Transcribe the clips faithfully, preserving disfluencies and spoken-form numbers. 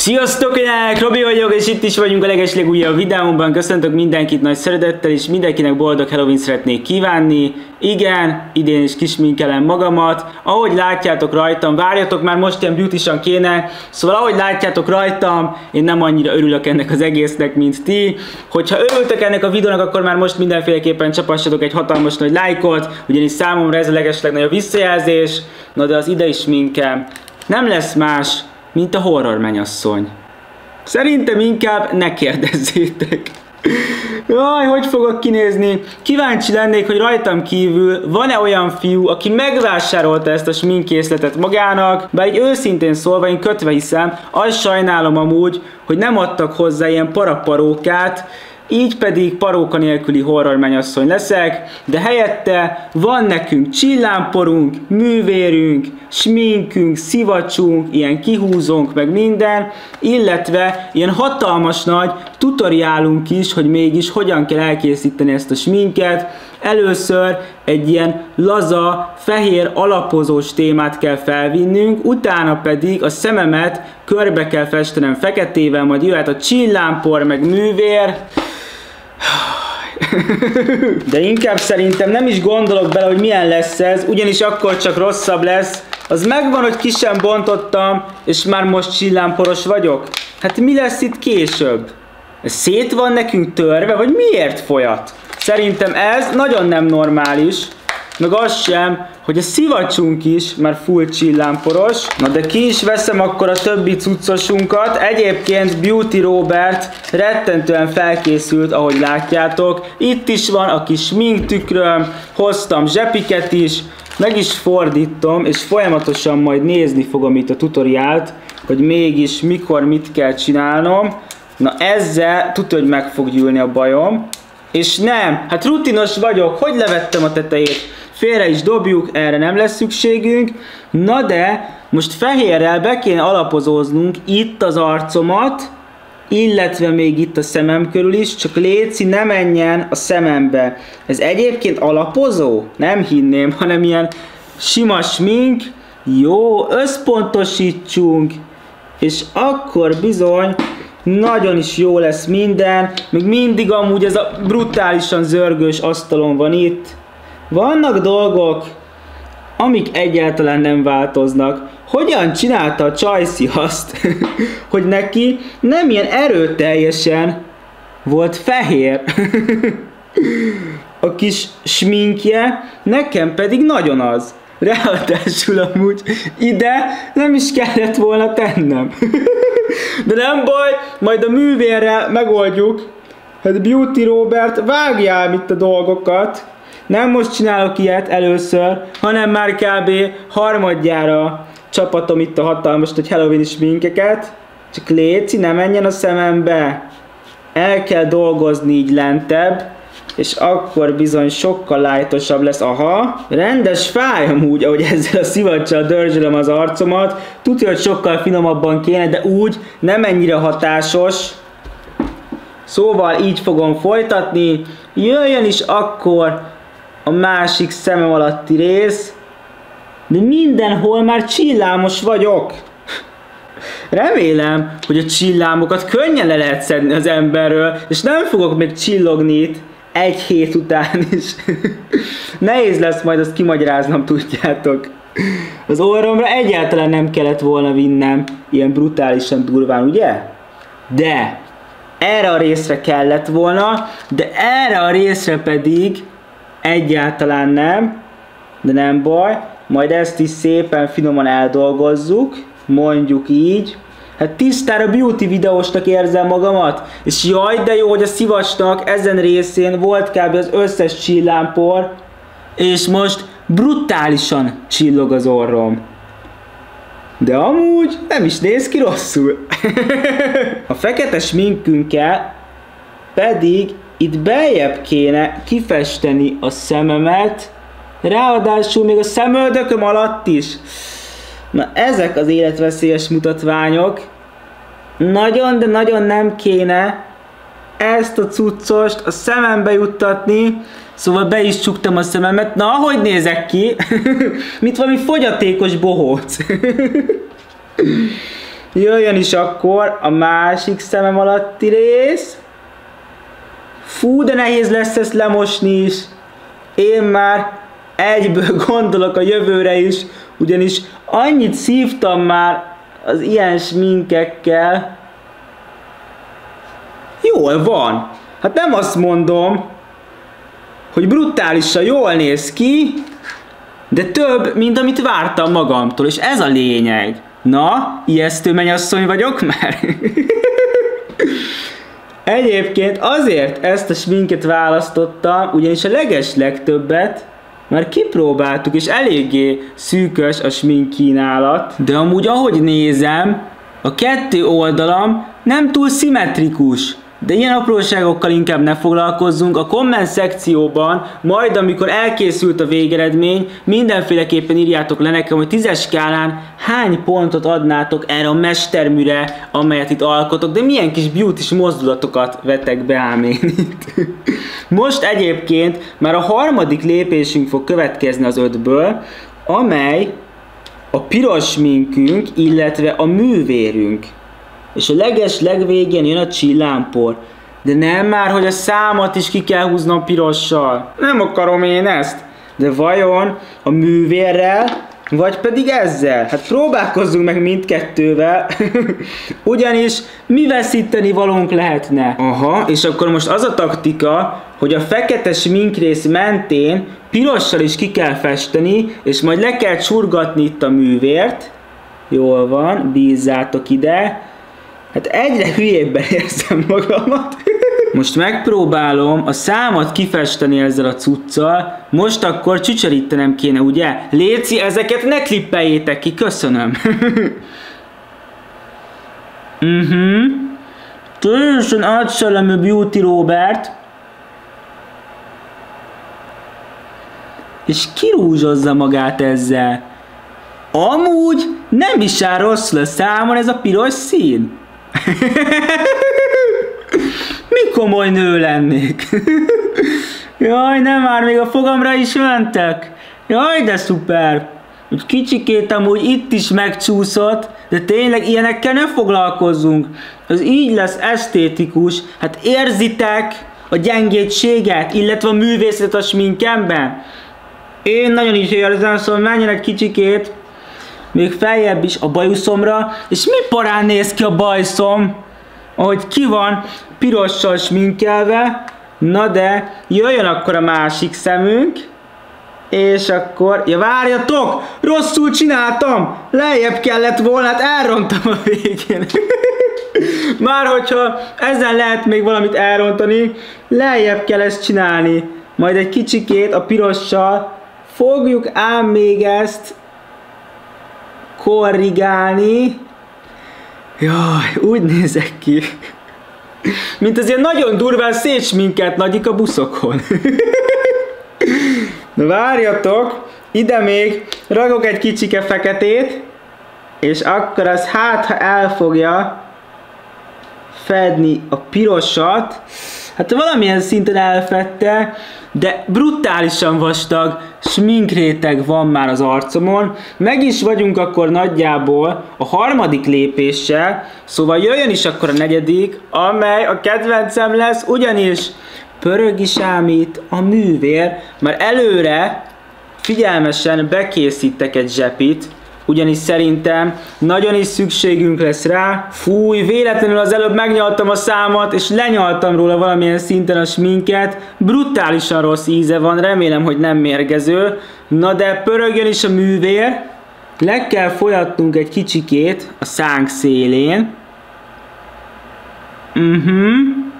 Sziasztok, én Robi vagyok, és itt is vagyunk a legeslegújabb videómban. Köszöntök mindenkit nagy szeretettel, és mindenkinek boldog Halloween szeretnék kívánni. Igen, idén is kisminkelem magamat. Ahogy látjátok rajtam, várjatok, már most ilyen beauty-san kéne. Szóval ahogy látjátok rajtam, én nem annyira örülök ennek az egésznek, mint ti. Hogyha örültök ennek a videónak, akkor már most mindenféleképpen csapassatok egy hatalmas nagy lájkot, ugyanis számomra ez a legeslegnagyobb visszajelzés. Na de az idei sminkem nem lesz más, mint a horror mennyasszony. Szerintem inkább ne kérdezzétek. Jaj, hogy fogok kinézni? Kíváncsi lennék, hogy rajtam kívül van-e olyan fiú, aki megvásárolta ezt a sminkkészletet magának, bár így őszintén szólva én kötve hiszem, azt sajnálom amúgy, hogy nem adtak hozzá ilyen paraparókát, így pedig paróka nélküli horror mennyasszony leszek, de helyette van nekünk csillámporunk, művérünk, sminkünk, szivacsunk, ilyen kihúzónk, meg minden, illetve ilyen hatalmas nagy tutoriálunk is, hogy mégis hogyan kell elkészíteni ezt a sminket. Először egy ilyen laza, fehér alapozós témát kell felvinnünk, utána pedig a szememet körbe kell festenem feketével, majd jöhet a csillámpor, meg művér. De inkább szerintem nem is gondolok bele, hogy milyen lesz ez, ugyanis akkor csak rosszabb lesz. Az megvan, hogy ki sem bontottam, és már most csillámporos vagyok. Hát mi lesz itt később? Ez szét van nekünk törve, vagy miért folyat? Szerintem ez nagyon nem normális. Meg az sem, hogy a szivacsunk is már full csillámporos. Na de ki is veszem akkor a többi cuccosunkat. Egyébként Beauty Robert rettentően felkészült, ahogy látjátok. Itt is van a kis sminktükröm, hoztam zsepiket is, meg is fordítom, és folyamatosan majd nézni fogom itt a tutoriált, hogy mégis mikor mit kell csinálnom. Na ezzel tudod, hogy meg fog gyűlni a bajom. És nem, hát rutinos vagyok, hogy levettem a tetejét. Félre is dobjuk, erre nem lesz szükségünk. Na de most fehérrel be kéne alapozóznunk itt az arcomat, illetve még itt a szemem körül is, csak léci, ne menjen a szemembe. Ez egyébként alapozó? Nem hinném, hanem ilyen sima smink. Jó, összpontosítsunk, és akkor bizony nagyon is jó lesz minden. Még mindig amúgy ez a brutálisan zörgős asztalon van itt. Vannak dolgok, amik egyáltalán nem változnak. Hogyan csinálta a Csajci azt, hogy neki nem ilyen erőteljesen volt fehér a kis sminkje, nekem pedig nagyon az. Ráadásul amúgy ide nem is kellett volna tennem. De nem baj, majd a művérrel megoldjuk. Hát Beauty Robert, vágjál itt a dolgokat. Nem most csinálok ilyet először, hanem már kb. Harmadjára csapatom itt a hatalmas nagy Halloween sminkeket. Csak léci, ne menjen a szemembe. El kell dolgozni így lentebb, és akkor bizony sokkal lightosabb lesz. Aha, rendes fáj amúgy, ahogy ezzel a szivacsal dörzsölöm az arcomat. Tudja, hogy sokkal finomabban kéne, de úgy nem ennyire hatásos. Szóval így fogom folytatni. Jöjjön is akkor a másik szemem alatti rész. De mindenhol már csillámos vagyok. Remélem, hogy a csillámokat könnyen le lehet szedni az emberről, és nem fogok még csillogni itt egy hét után is. Nehéz lesz majd azt kimagyaráznom, tudjátok. Az orromra egyáltalán nem kellett volna vinnem ilyen brutálisan durván, ugye? De erre a részre kellett volna, de erre a részre pedig egyáltalán nem, de nem baj, majd ezt is szépen finoman eldolgozzuk, mondjuk így. Hát tisztára beauty videósnak érzem magamat, és jaj, de jó, hogy a szivacsnak ezen részén volt kb. Az összes csillámpor, és most brutálisan csillog az orrom. De amúgy nem is néz ki rosszul. A fekete sminkünkkel pedig itt beljebb kéne kifesteni a szememet, ráadásul még a szemöldököm alatt is. Na ezek az életveszélyes mutatványok. Nagyon, de nagyon nem kéne ezt a cuccost a szemembe juttatni. Szóval be is csuktam a szememet. Na, hogy nézek ki? Mint valami fogyatékos bohóc. Jöjjön is akkor a másik szemem alatti rész. Fú, de nehéz lesz ezt lemosni is. Én már egyből gondolok a jövőre is, ugyanis annyit szívtam már az ilyen sminkekkel. Jól van. Hát nem azt mondom, hogy brutálisan jól néz ki, de több, mint amit vártam magamtól, és ez a lényeg. Na, ijesztő mennyasszony vagyok már? Egyébként azért ezt a sminket választottam, ugyanis a leges legtöbbet már kipróbáltuk, és eléggé szűkös a smink kínálat. De amúgy ahogy nézem, a kettő oldalam nem túl szimmetrikus. De ilyen apróságokkal inkább ne foglalkozzunk. A komment szekcióban, majd amikor elkészült a végeredmény, mindenféleképpen írjátok le nekem, hogy tízes skálán hány pontot adnátok erre a mesterműre, amelyet itt alkotok, de milyen kis beauty-s mozdulatokat vettek be ám én itt. Most egyébként már a harmadik lépésünk fog következni az ötből, amely a piros sminkünk, illetve a művérünk. És a leges legvégén jön a csillámpor. De nem már, hogy a számat is ki kell húznom pirossal. Nem akarom én ezt. De vajon a művérrel, vagy pedig ezzel? Hát próbálkozzunk meg mindkettővel. Ugyanis mi veszíteni valónk lehetne? Aha, és akkor most az a taktika, hogy a fekete sminkrész mentén pirossal is ki kell festeni, és majd le kell csurgatni itt a művért. Jól van, bízzátok ide. Hát egyre hülyébben érzem magamat. Most megpróbálom a számat kifesteni ezzel a cuccal. Most akkor csücsörítenem kéne, ugye? Léci, ezeket ne klippeljétek ki, köszönöm. Mhm. Teljesen átszellemű Beauty Robert. És kirúzsozza magát ezzel. Amúgy nem is áll rosszul a számon ez a piros szín. Mi komoly nő lennék. Jaj, nem már, még a fogamra is mentek. Jaj, de szuper. Úgy kicsikét amúgy itt is megcsúszott, de tényleg ilyenekkel ne foglalkozzunk. Az így lesz esztétikus. Hát érzitek a gyengétséget, illetve a művészetet a sminkemben? Én nagyon is érzem, szóval menjenek kicsikét. Még feljebb is a bajuszomra, és mi parán néz ki a bajszom, ahogy ki van pirossal sminkelve. Na de jöjjön akkor a másik szemünk, és akkor, ja várjatok, rosszul csináltam, lejjebb kellett volna, hát elrontam a végén. Már hogyha ezen lehet még valamit elrontani, lejjebb kell ezt csinálni, majd egy kicsikét a pirossal fogjuk ám még ezt korrigálni. Jaj, úgy nézek ki, mint az ilyen nagyon durván szétsminkelt nagyik a buszokon. Na várjatok, ide még rakok egy kicsike feketét, és akkor az hát, ha el fogja fedni a pirosat, hát valamilyen szinten elfedte, de brutálisan vastag sminkréteg van már az arcomon. Meg is vagyunk akkor nagyjából a harmadik lépéssel, szóval jöjjön is akkor a negyedik, amely a kedvencem lesz, ugyanis pörög is ám itt a művér, mert előre figyelmesen bekészítek egy zsepit, ugyanis szerintem nagyon is szükségünk lesz rá. Fúj, véletlenül az előbb megnyaltam a számat, és lenyaltam róla valamilyen szinten a sminket. Brutálisan rossz íze van, remélem, hogy nem mérgező. Na de pörögjön is a művér. Le kell folyatnunk egy kicsikét a szánk szélén. Uh-huh.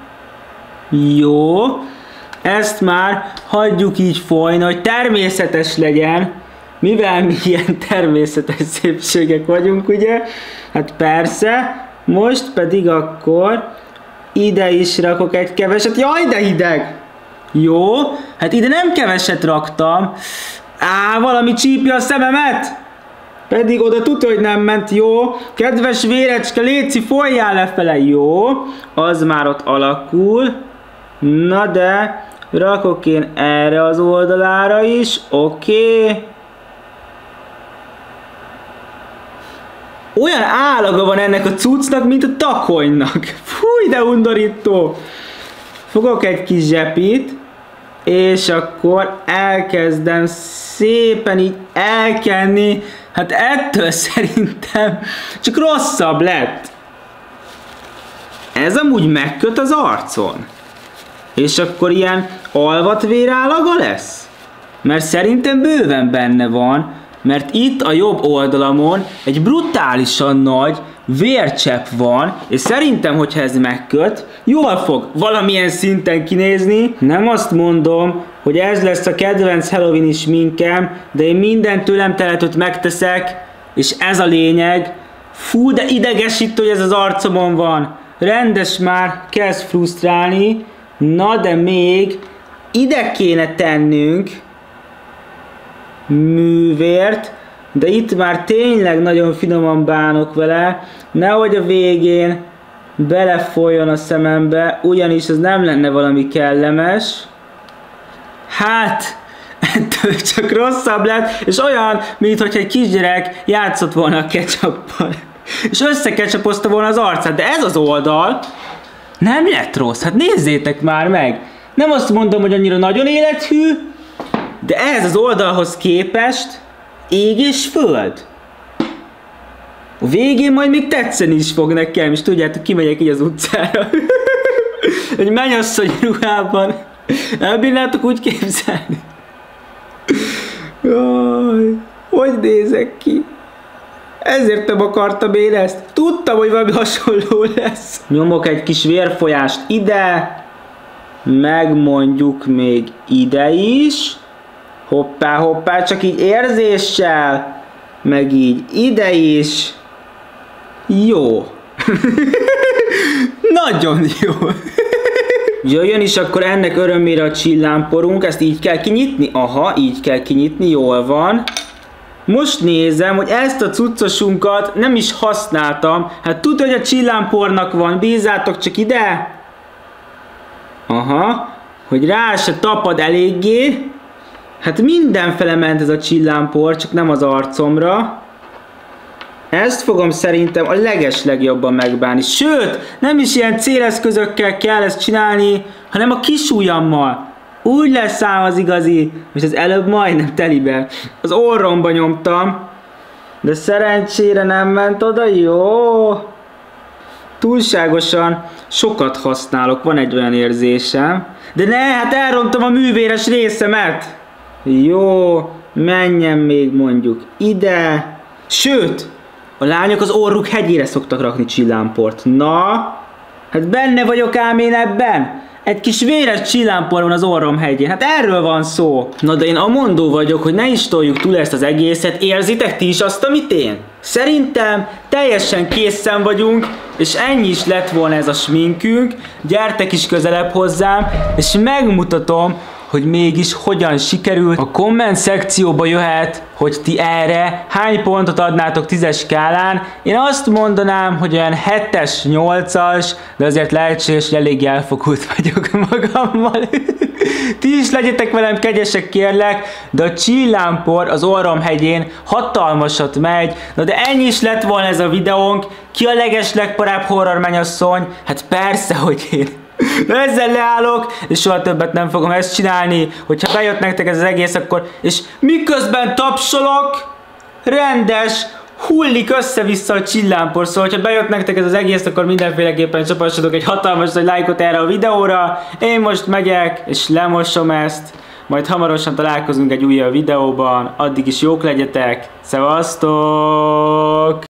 Jó. Ezt már hagyjuk így folyni, hogy természetes legyen. Mivel mi ilyen természetes szépségek vagyunk, ugye? Hát persze, most pedig akkor ide is rakok egy keveset. Jaj, de hideg! Jó, hát ide nem keveset raktam. Á, valami csípja a szememet! Pedig oda tudja, hogy nem ment. Jó, kedves vérecske, léci, folyjál lefele. Jó, az már ott alakul. Na de, rakok én erre az oldalára is. Oké. Okay. olyan állaga van ennek a cuccnak, mint a takonynak. Fúj, de undorító. Fogok egy kis zsepit, és akkor elkezdem szépen így elkenni. Hát ettől szerintem csak rosszabb lett. Ez amúgy megköt az arcon. És akkor ilyen alvatvérállaga lesz? Mert szerintem bőven benne van, mert itt a jobb oldalamon egy brutálisan nagy vércsepp van, és szerintem, hogyha ez megköt, jól fog valamilyen szinten kinézni. Nem azt mondom, hogy ez lesz a kedvenc Halloween-i sminkem, de én minden tőlem telhetőt megteszek, és ez a lényeg. Fú, de idegesítő, hogy ez az arcomon van. Rendes már, kezd frusztrálni. Na de még ide kéne tennünk művért, de itt már tényleg nagyon finoman bánok vele, nehogy a végén belefolyjon a szemembe, ugyanis ez nem lenne valami kellemes. Hát, ettől csak rosszabb lett, és olyan, mintha egy kisgyerek játszott volna a ketchuppal, és összekecsapozta volna az arcát, de ez az oldal nem lett rossz, hát nézzétek már meg! Nem azt mondom, hogy annyira nagyon élethű, de ehhez az oldalhoz képest ég és föld. A végén majd még tetszeni is fog nekem, és tudjátok, kimegyek így az utcára. Egy mennyasszony ruhában. Elbírnátok úgy képzelni? Jaj, hogy nézek ki? Ezért nem akartam én ezt. Tudtam, hogy valami hasonló lesz. Nyomok egy kis vérfolyást ide. Meg mondjuk még ide is. Hoppá, hoppá, csak így érzéssel. Meg így ide is. Jó. Nagyon jó. Jöjjön is akkor ennek örömére a csillámporunk. Ezt így kell kinyitni? Aha, így kell kinyitni, jól van. Most nézem, hogy ezt a cuccosunkat nem is használtam. Hát tudod, hogy a csillámpornak van, bízzátok csak ide. Aha, hogy rá se tapad eléggé. Hát mindenfele ment ez a csillámpor, csak nem az arcomra. Ezt fogom szerintem a legeslegjobban megbánni. Sőt, nem is ilyen céleszközökkel kell ezt csinálni, hanem a kis ujjammal. Úgy lesz ám az igazi, és az előbb majdnem telibe. Az orromba nyomtam, de szerencsére nem ment oda, jó. Túlságosan sokat használok, van egy olyan érzésem. De ne, hát elrontom a művéres részemet. Jó, menjen még mondjuk ide. Sőt, a lányok az orruk hegyére szoktak rakni csillámport. Na, hát benne vagyok ám én ebben. Egy kis véres csillámpor van az orrom hegyén. Hát erről van szó. Na de én amondó vagyok, hogy ne is toljuk túl ezt az egészet. Érzitek ti is azt, amit én? Szerintem teljesen készen vagyunk, és ennyi is lett volna ez a sminkünk. Gyertek is közelebb hozzám, és megmutatom, hogy mégis hogyan sikerült. A komment szekcióba jöhet, hogy ti erre hány pontot adnátok tízes skálán. Én azt mondanám, hogy olyan hetes, nyolcas, de azért lehetséges, hogy elég elfogult vagyok magammal. Ti is legyetek velem kegyesek, kérlek, de a csillámpor az orrom hegyén hatalmasat megy. Na de ennyi is lett volna ez a videónk. Ki a legeslegparább horror mennyasszony? Hát persze, hogy én. De ezzel leállok, és soha többet nem fogom ezt csinálni, hogyha bejött nektek ez az egész, akkor, és miközben tapsolok, rendes, hullik össze-vissza a csillámpor, szóval, hogyha bejött nektek ez az egész, akkor mindenféleképpen csapassatok egy hatalmas nagy lájkot erre a videóra. Én most megyek, és lemosom ezt, majd hamarosan találkozunk egy újabb videóban, addig is jók legyetek, szevasztok!